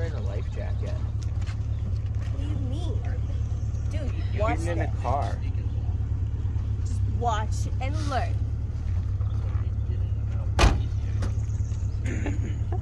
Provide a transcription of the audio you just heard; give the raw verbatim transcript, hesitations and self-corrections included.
wearing a life jacket? What do you mean? Dude, You're watch getting in it. a car. Just watch and learn.